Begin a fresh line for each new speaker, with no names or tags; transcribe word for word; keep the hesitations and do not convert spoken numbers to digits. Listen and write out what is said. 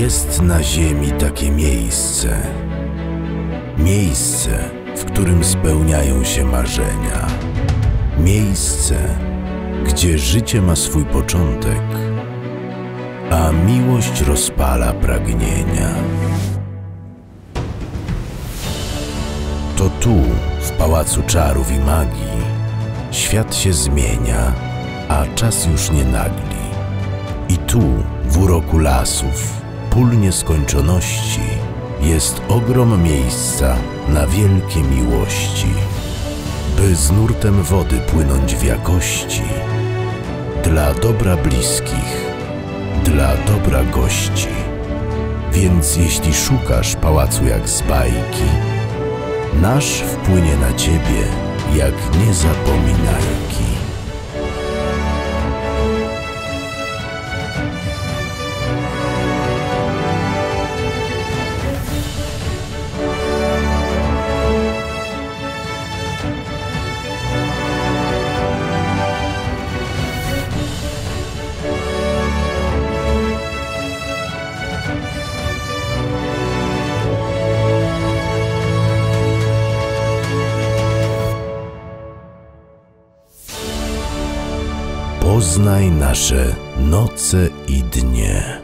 Jest na ziemi takie miejsce, miejsce, w którym spełniają się marzenia, miejsce, gdzie życie ma swój początek, a miłość rozpala pragnienia. To tu, w Pałacu Czarów i Magii, świat się zmienia, a czas już nie nagli. I tu, w uroku lasów, pól nieskończoności, jest ogrom miejsca na wielkie miłości, by z nurtem wody płynąć w jakości, dla dobra bliskich, dla dobra gości. Więc jeśli szukasz pałacu jak z bajki, nasz wpłynie na ciebie jak niezapominajki. Poznaj nasze noce i dnie.